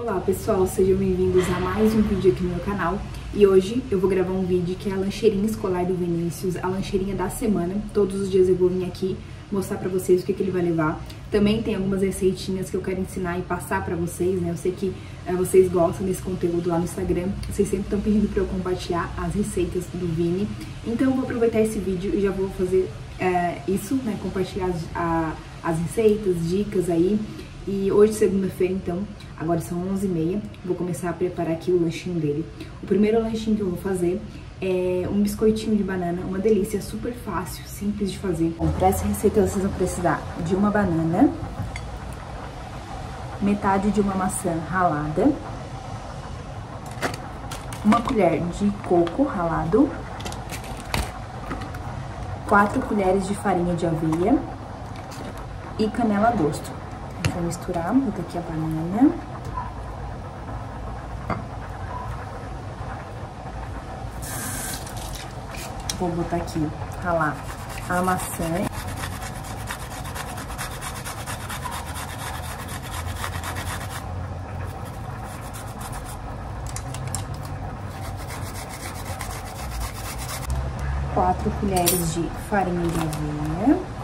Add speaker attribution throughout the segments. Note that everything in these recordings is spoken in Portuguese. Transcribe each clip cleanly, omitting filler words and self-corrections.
Speaker 1: Olá pessoal, sejam bem-vindos a mais um vídeo aqui no meu canal. E hoje eu vou gravar um vídeo que é a lancheirinha escolar do Vinícius, a lancheirinha da semana. Todos os dias eu vou vir aqui mostrar pra vocês o que ele vai levar. Também tem algumas receitinhas que eu quero ensinar e passar pra vocês, né? Eu sei que vocês gostam desse conteúdo lá no Instagram. Vocês sempre estão pedindo pra eu compartilhar as receitas do Vini. Então eu vou aproveitar esse vídeo e já vou fazer isso, né? Compartilhar as receitas, dicas aí. E hoje, segunda-feira, então, agora são 11h30, vou começar a preparar aqui o lanchinho dele. O primeiro lanchinho que eu vou fazer é um biscoitinho de banana, uma delícia, super fácil, simples de fazer. Bom, para essa receita vocês vão precisar de uma banana, metade de uma maçã ralada, uma colher de coco ralado, 4 colheres de farinha de aveia e canela a gosto. Vou misturar, vou botar aqui a banana. Vou botar aqui, ralar a maçã. Quatro colheres de farinha de aveia.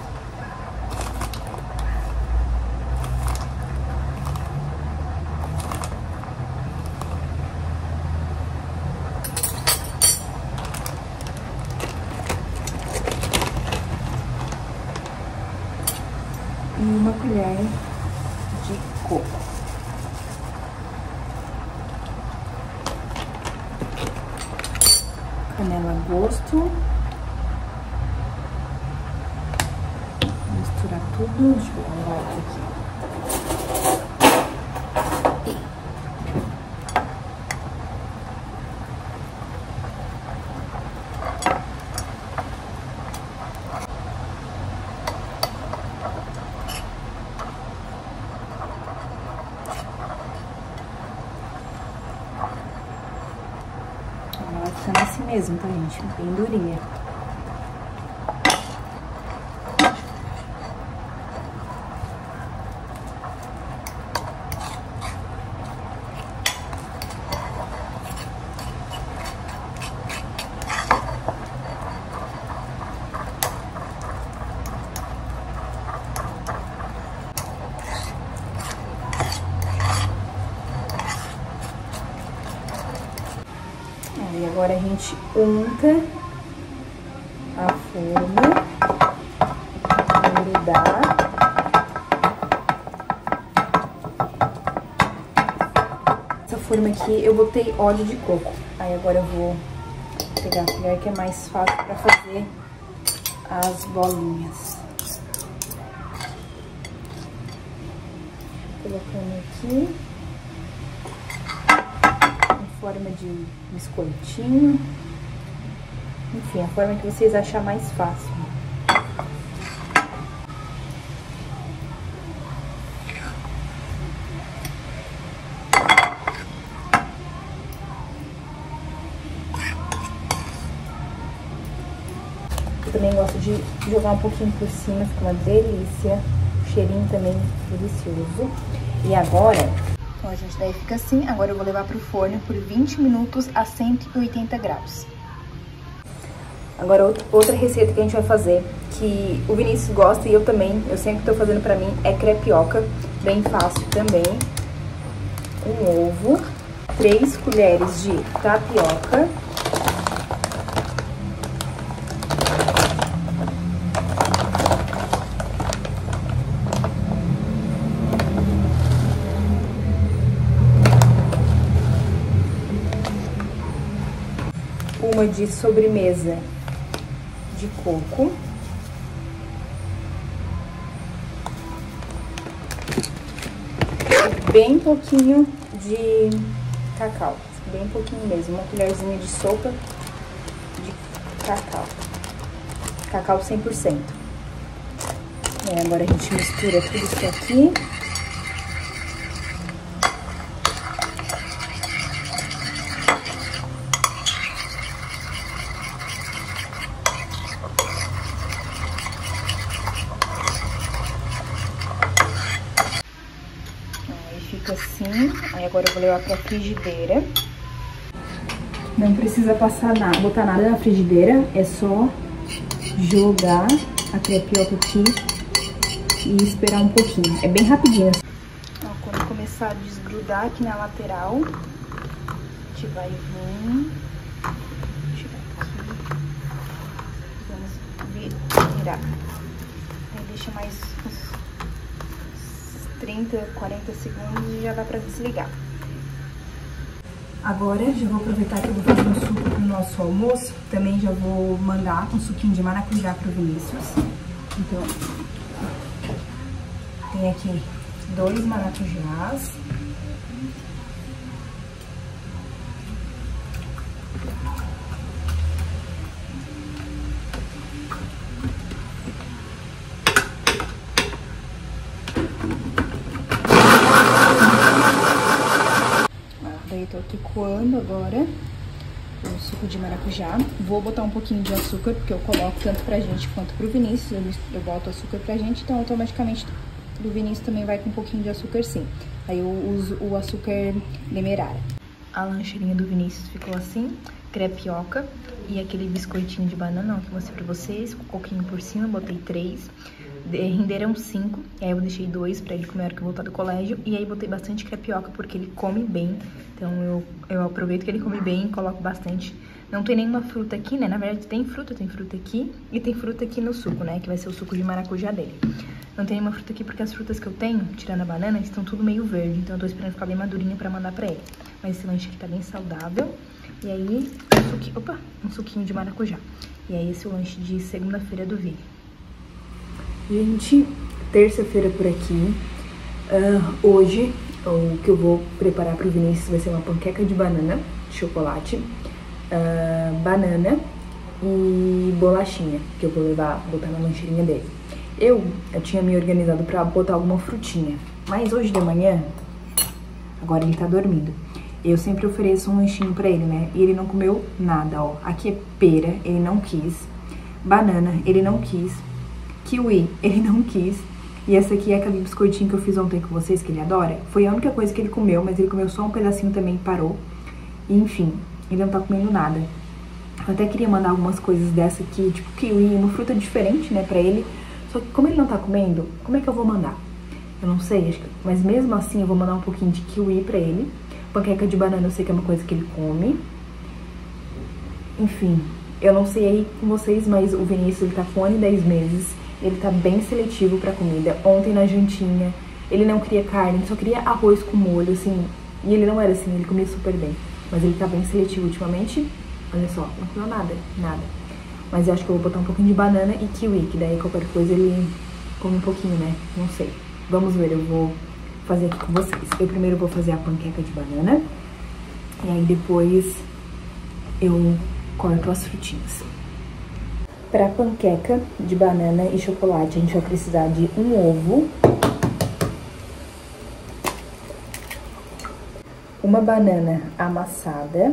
Speaker 1: E uma colher de coco. Canela a gosto. Vou misturar tudo. Deixa eu dar um volta aqui. Ela vai ficando assim mesmo, tá, gente? Bem durinha. E agora a gente unta a forma pra grudar. Essa forma aqui eu botei óleo de coco. Aí agora eu vou pegar a colher que é mais fácil pra fazer as bolinhas. Colocando aqui. Forma de biscoitinho, enfim, a forma que vocês acharem mais fácil. Eu também gosto de jogar um pouquinho por cima, fica uma delícia, o cheirinho também delicioso. E agora... Então, gente, daí fica assim. Agora eu vou levar pro forno por 20 minutos a 180 graus. Agora, outra receita que a gente vai fazer, que o Vinícius gosta e eu também, eu sempre tô fazendo pra mim, é crepioca. Bem fácil também. Um ovo, 3 colheres de tapioca. Uma de sobremesa de coco. Bem pouquinho de cacau, bem pouquinho mesmo, uma colherzinha de sopa de cacau. Cacau 100%. Agora a gente mistura tudo isso aqui. fica assim. Aí agora eu vou levar pra frigideira. Não precisa passar nada, botar nada na frigideira, é só jogar a crepioca aqui e esperar um pouquinho. É bem rapidinho. Ó, quando começar a desgrudar aqui na lateral, a gente vai vir, tirar aqui, vamos virar. Aí deixa mais uns 30, 40 segundos e já dá pra desligar. Agora já vou aproveitar que eu vou fazer um suco pro nosso almoço. Também já vou mandar um suquinho de maracujá pro Vinícius. Então, tem aqui 2 maracujás. Eu tô aqui coando agora o suco de maracujá. Vou botar um pouquinho de açúcar, porque eu coloco tanto pra gente quanto pro Vinícius. Eu boto açúcar pra gente, então automaticamente do Vinícius também vai com um pouquinho de açúcar sim. Aí eu uso o açúcar demerara. A lancheirinha do Vinícius ficou assim, crepioca e aquele biscoitinho de banana que eu mostrei pra vocês, com coquinho por cima, botei 3. Renderam 5, aí eu deixei 2 pra ele comer na hora que eu voltar do colégio. E aí botei bastante crepioca porque ele come bem. Então eu aproveito que ele come bem e coloco bastante. Não tem nenhuma fruta aqui, né? Na verdade tem fruta aqui e tem fruta aqui no suco, né? Que vai ser o suco de maracujá dele. Não tem nenhuma fruta aqui porque as frutas que eu tenho, tirando a banana, estão tudo meio verde. Então eu tô esperando ficar bem madurinha pra mandar pra ele. Mas esse lanche aqui tá bem saudável. E aí, um suquinho de maracujá. E aí esse é o lanche de segunda-feira do Vini. Gente, terça-feira por aqui. Hoje, o que eu vou preparar pro Vinícius vai ser uma panqueca de banana, de chocolate, banana e bolachinha, que eu vou botar na lancheirinha dele. Eu tinha me organizado pra botar alguma frutinha, mas hoje de manhã, agora ele tá dormindo, eu sempre ofereço um lanchinho pra ele, né? E ele não comeu nada, ó. Aqui é pera, ele não quis. Banana, ele não quis. Kiwi, ele não quis. E essa aqui é aquele biscoitinho que eu fiz ontem com vocês, que ele adora. Foi a única coisa que ele comeu, mas ele comeu só um pedacinho também e parou. E, enfim, ele não tá comendo nada. Eu até queria mandar algumas coisas dessa aqui, tipo kiwi, uma fruta diferente, né, pra ele. Só que como ele não tá comendo, como é que eu vou mandar? Eu não sei, acho que... mas mesmo assim eu vou mandar um pouquinho de kiwi pra ele. Panqueca de banana eu sei que é uma coisa que ele come. Enfim, eu não sei aí com vocês, mas o Vinícius, ele tá com 1 ano e 10 meses. Ele tá bem seletivo pra comida. Ontem na jantinha, ele não queria carne, ele só queria arroz com molho, assim. E ele não era assim, ele comia super bem. Mas ele tá bem seletivo ultimamente. Olha só, não comeu nada. Mas eu acho que eu vou botar um pouquinho de banana e kiwi, que daí qualquer coisa ele come um pouquinho, né? Não sei. Vamos ver, eu vou fazer aqui com vocês. Eu primeiro vou fazer a panqueca de banana. E aí depois eu corto as frutinhas. Para panqueca de banana e chocolate, a gente vai precisar de um ovo, uma banana amassada,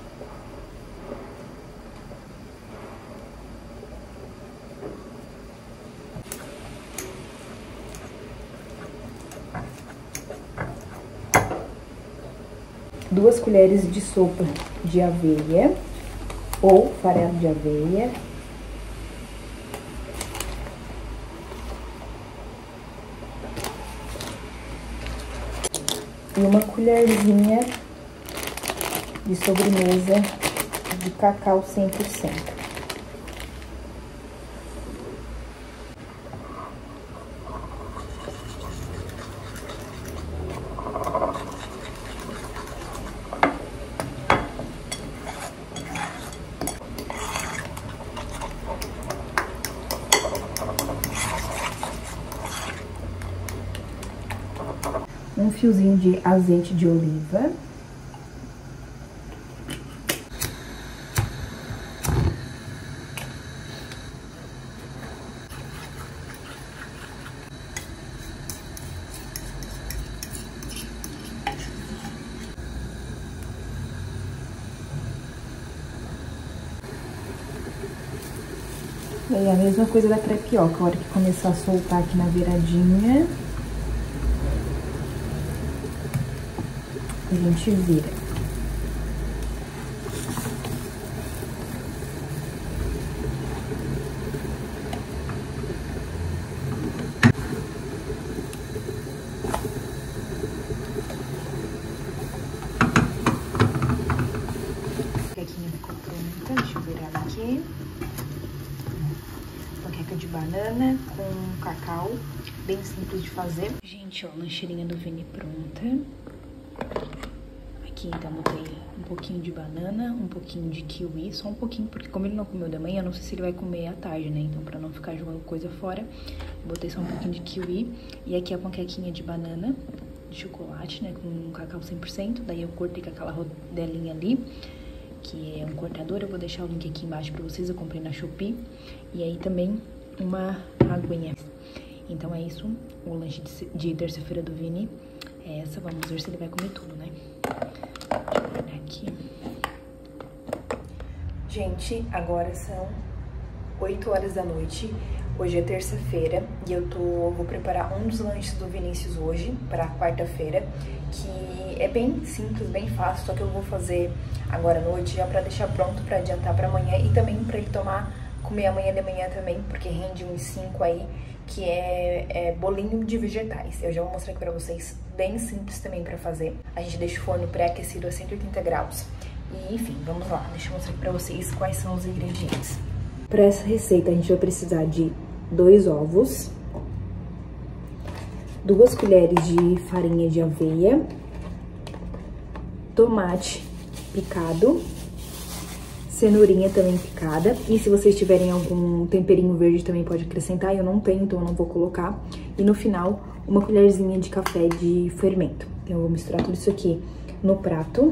Speaker 1: duas colheres de sopa de aveia ou farelo de aveia, e uma colherzinha de sobremesa de cacau 100%. Um fiozinho de azeite de oliva. E aí a mesma coisa da crepioca, a hora que começar a soltar aqui na beiradinha, A gente vira. Deixa eu virar ela aqui. Panqueca de banana com cacau, bem simples de fazer. Gente, ó, lancheirinha do Vini pronta. Aqui, então, botei um pouquinho de banana, um pouquinho de kiwi, só um pouquinho, porque como ele não comeu da manhã, eu não sei se ele vai comer à tarde, né? Então, pra não ficar jogando coisa fora, botei só um pouquinho de kiwi. E aqui a panquequinha de banana, de chocolate, né? Com cacau 100%. Daí eu cortei com aquela rodelinha ali, que é um cortador, eu vou deixar o link aqui embaixo pra vocês, eu comprei na Shopee. E aí também uma aguinha. Então é isso, o lanche de terça-feira do Vini é essa, vamos ver se ele vai comer tudo, né? Deixa eu guardar aqui. Gente, agora são 8 horas da noite, hoje é terça-feira e eu vou preparar um dos lanches do Vinícius hoje, pra quarta-feira, que é bem simples, bem fácil, só que eu vou fazer agora à noite, já pra deixar pronto pra adiantar pra amanhã e também pra ele comer amanhã de manhã também, porque rende uns 5 aí, que é bolinho de vegetais. Eu já vou mostrar aqui pra vocês, bem simples também pra fazer. A gente deixa o forno pré-aquecido a 180 graus. E enfim, vamos lá, deixa eu mostrar aqui pra vocês quais são os ingredientes. Pra essa receita a gente vai precisar de 2 ovos, 2 colheres de farinha de aveia, tomate picado, cenourinha também picada, e se vocês tiverem algum temperinho verde também pode acrescentar, eu não tenho, então eu não vou colocar. E no final, uma colherzinha de café de fermento. Então eu vou misturar tudo isso aqui no prato.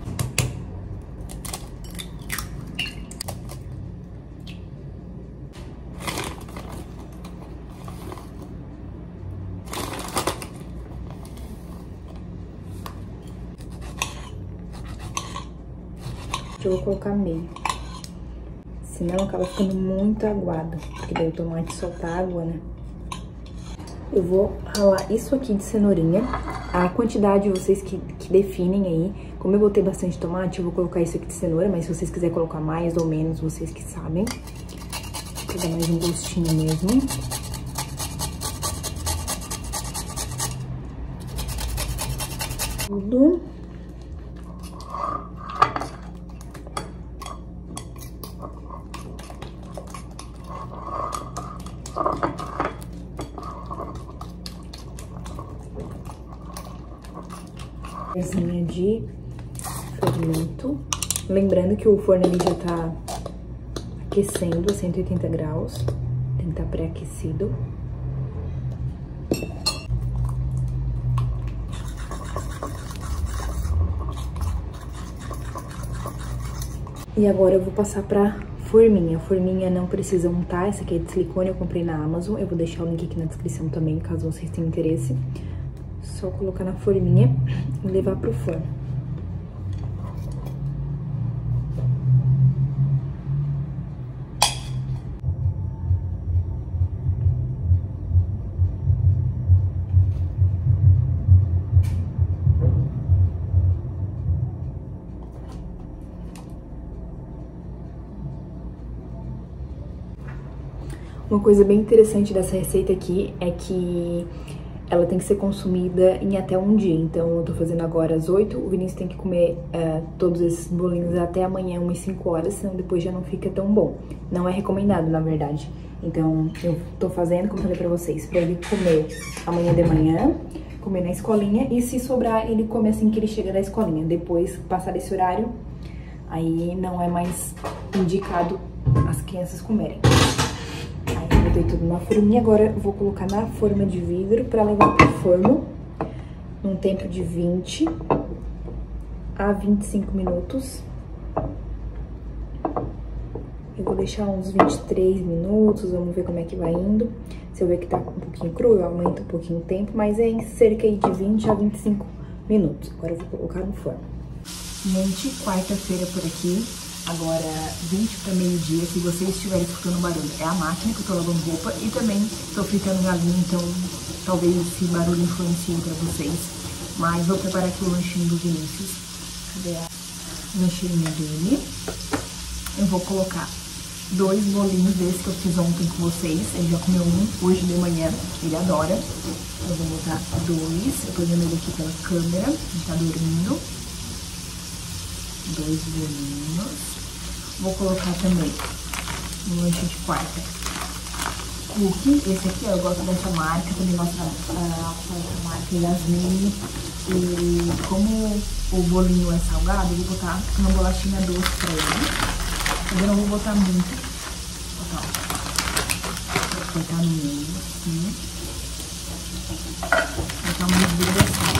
Speaker 1: Eu vou colocar meio, senão acaba ficando muito aguado, porque daí o tomate solta água, né? Eu vou ralar isso aqui de cenourinha, a quantidade vocês que definem aí. Como eu botei bastante tomate, eu vou colocar isso aqui de cenoura, mas se vocês quiserem colocar mais ou menos, vocês que sabem. Pra dar mais um gostinho mesmo. Tudo. Colherzinha de fermento. Lembrando que o forno ali já tá aquecendo a 180 graus. Tem que estar pré-aquecido. E agora eu vou passar pra forminha. A forminha não precisa untar, essa aqui é de silicone, eu comprei na Amazon. Eu vou deixar o link aqui na descrição também, caso vocês tenham interesse. Só colocar na forminha e levar pro forno. Uma coisa bem interessante dessa receita aqui é que ela tem que ser consumida em até um dia. Então, eu tô fazendo agora às 8, o Vinícius tem que comer todos esses bolinhos até amanhã, umas 5 horas, senão depois já não fica tão bom. Não é recomendado, na verdade. Então, eu tô fazendo, como eu falei pra vocês, pra ele comer amanhã de manhã, comer na escolinha, e se sobrar, ele come assim que ele chega da escolinha. Depois, passar esse horário, aí não é mais indicado as crianças comerem. Aí, botei tudo na forminha, agora eu vou colocar na forma de vidro pra levar pro forno, num tempo de 20 a 25 minutos. Eu vou deixar uns 23 minutos, vamos ver como é que vai indo. Se eu ver que tá um pouquinho cru, eu aumento um pouquinho o tempo, mas é em cerca de 20 a 25 minutos. Agora eu vou colocar no forno. Gente, quarta-feira por aqui, agora 20 para meio-dia. Se vocês estiverem escutando barulho, é a máquina que eu tô lavando roupa e também tô fritando galinha, então talvez esse barulho influencie para vocês. Mas vou preparar aqui o lanchinho do Vinícius. Cadê a lancheirinha dele? Eu vou colocar 2 bolinhos desse que eu fiz ontem com vocês. Ele já comeu um hoje de manhã, ele adora. Eu vou botar 2, eu tô vendo ele aqui pela câmera, ele tá dormindo. 2 bolinhos. Vou colocar também no lanche de quarta cookie. Esse aqui, ó, eu gosto dessa marca, também gosto dessa marca Yasmin. E como o bolinho é salgado, eu vou botar uma bolachinha doce pra ele. Mas eu não vou botar muito. Vou cortar no meio, assim. Vou botar uma medida assim.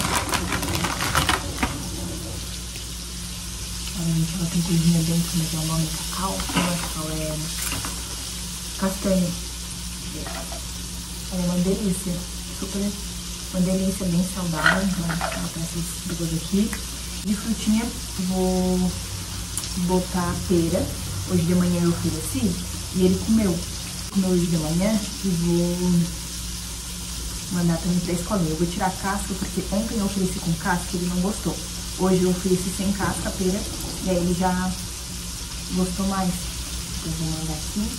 Speaker 1: Gente, ela tem coisinha dentro, como é que é o nome? Cacau? Não é cacau, é castanho. Ela é uma delícia, super, uma delícia, bem saudável. Vou botar essas duas aqui. De frutinha, vou botar pera. Hoje de manhã eu ofereci e ele comeu hoje de manhã e vou mandar também pra escolinha. Eu vou tirar a casca, porque ontem eu ofereci com casca e ele não gostou. Hoje eu ofereci sem casca a pera e aí ele já gostou mais. Então eu vou mandar aqui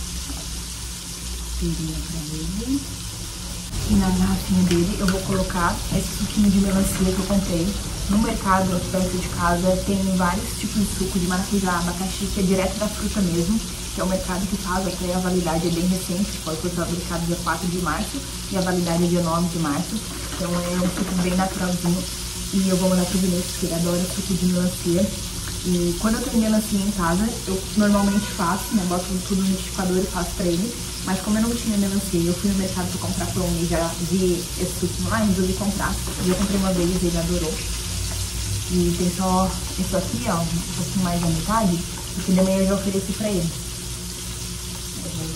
Speaker 1: perinha pra ele. E na garrafinha dele eu vou colocar esse suquinho de melancia que eu comprei no mercado, aqui perto de casa. Tem vários tipos de suco de maracujá, abacaxi, que é direto da fruta mesmo, que é o mercado que faz. Até a validade é bem recente, foi fabricado dia 4 de março e a validade é dia 9 de março. Então é um suco bem naturalzinho e eu vou mandar pro Vinícius, porque ele adora suco de melancia. E quando eu tenho melancia em casa, eu normalmente faço, né, boto tudo no liquidificador e faço pra ele. Mas como eu não tinha melancia, eu fui no mercado pra comprar pão e já vi esse suco lá e resolvi comprar. E eu comprei uma vez e ele adorou. E tem só isso aqui, ó, um pouquinho mais da metade, porque de manhã eu já ofereci pra ele. Eu vou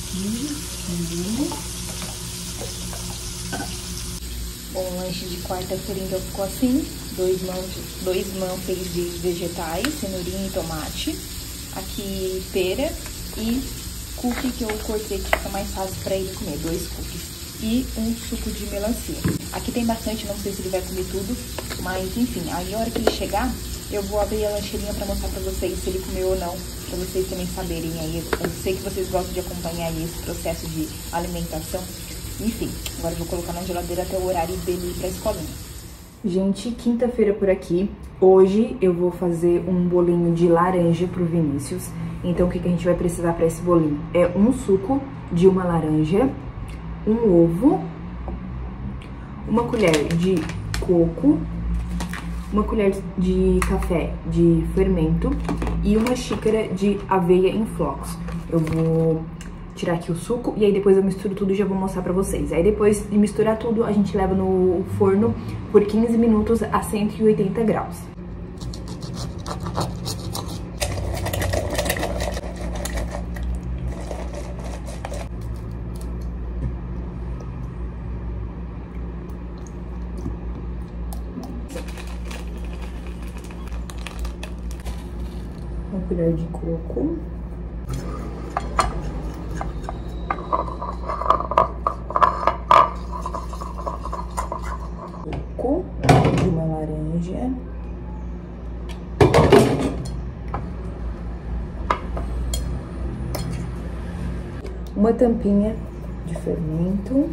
Speaker 1: botar aqui, bom, o lanche de quarta-feira então ficou assim. 2 muffins de vegetais, cenourinha e tomate. Aqui pera e cookie que eu cortei que fica mais fácil pra ele comer, 2 cookies. E um suco de melancia. Aqui tem bastante, não sei se ele vai comer tudo, mas enfim, aí a hora que ele chegar, eu vou abrir a lancheirinha pra mostrar pra vocês se ele comeu ou não, pra vocês também saberem aí. Eu sei que vocês gostam de acompanhar aí esse processo de alimentação. Enfim, agora eu vou colocar na geladeira até o horário dele ir pra escolinha. Gente, quinta-feira por aqui. Hoje eu vou fazer um bolinho de laranja pro Vinícius. Então o que a gente vai precisar pra esse bolinho? É um suco de uma laranja, um ovo, uma colher de coco, uma colher de café de fermento e uma xícara de aveia em flocos. Eu vou tirar aqui o suco e aí depois eu misturo tudo e já vou mostrar pra vocês. Aí depois de misturar tudo, a gente leva no forno por 15 minutos a 180 graus. Uma colher de coco. De uma laranja. Uma tampinha de fermento.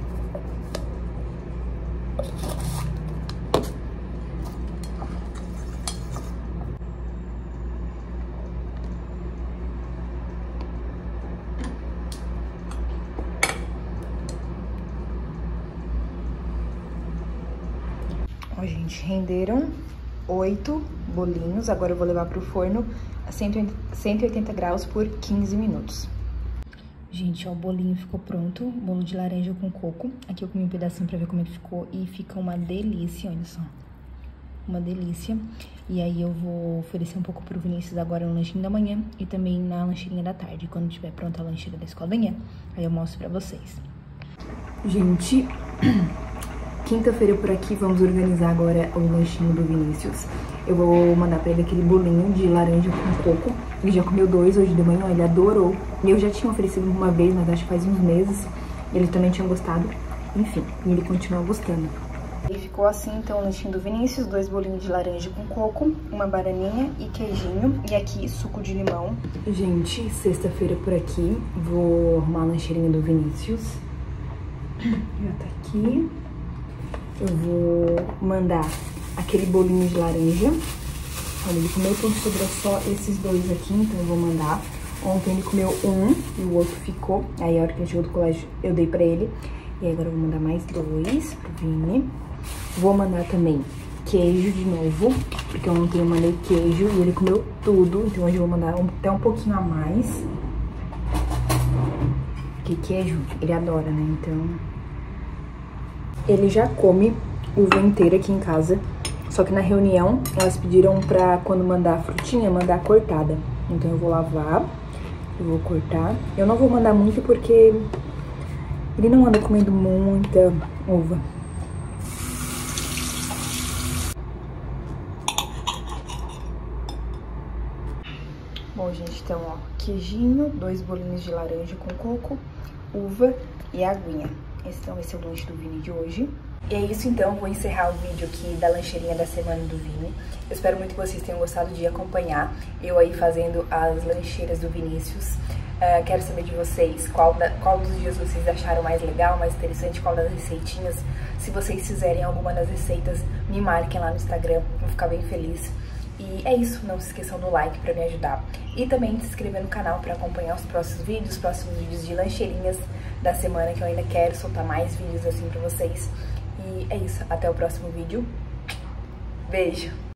Speaker 1: Ó, gente, renderam 8 bolinhos. Agora eu vou levar pro forno a 180 graus por 15 minutos. Gente, ó, o bolinho ficou pronto. Bolo de laranja com coco. Aqui eu comi um pedacinho pra ver como ele ficou. E fica uma delícia, olha só. Uma delícia. E aí eu vou oferecer um pouco pro Vinícius agora no lanchinho da manhã e também na lancheirinha da tarde. Quando tiver pronta a lancheira da escolinha, aí eu mostro pra vocês. Gente, quinta-feira por aqui, vamos organizar agora o lanchinho do Vinícius. Eu vou mandar pra ele aquele bolinho de laranja com coco. Ele já comeu 2 hoje de manhã, ele adorou. Eu já tinha oferecido uma vez, mas acho que faz uns meses. Ele também tinha gostado. Enfim, ele continua gostando. E ficou assim, então, o lanchinho do Vinícius, 2 bolinhos de laranja com coco, uma bananinha e queijinho, e aqui suco de limão. Gente, sexta-feira por aqui, vou arrumar a lancheirinha do Vinícius. Já tá aqui. Eu vou mandar aquele bolinho de laranja. Olha, ele comeu tudo, sobrou só esses 2 aqui, então eu vou mandar. Ontem ele comeu um e o outro ficou. Aí a hora que ele chegou do colégio eu dei pra ele. E agora eu vou mandar mais 2 pro Vini. Vou mandar também queijo de novo, porque ontem eu mandei queijo e ele comeu tudo. Então hoje eu vou mandar até um pouquinho a mais. Porque queijo ele adora, né? Então... Ele já come uva inteira aqui em casa. Só que na reunião elas pediram pra quando mandar a frutinha, mandar cortada. Então eu vou lavar, eu vou cortar. Eu não vou mandar muito porque ele não anda comendo muita uva. Bom, gente, então, ó, queijinho, 2 bolinhos de laranja com coco, uva e aguinha. Esse então vai ser o lanche do Vini de hoje. E é isso, então, vou encerrar o vídeo aqui da lancheirinha da semana do Vini. Eu espero muito que vocês tenham gostado de acompanhar eu aí fazendo as lancheiras do Vinícius. Quero saber de vocês qual dos dias vocês acharam mais legal, mais interessante, qual das receitinhas. Se vocês fizerem alguma das receitas, me marquem lá no Instagram, vou ficar bem feliz. E é isso, não se esqueçam do like pra me ajudar. E também se inscrever no canal pra acompanhar os próximos vídeos de lancheirinhas da semana, que eu ainda quero soltar mais vídeos assim pra vocês. E é isso, até o próximo vídeo. Beijo!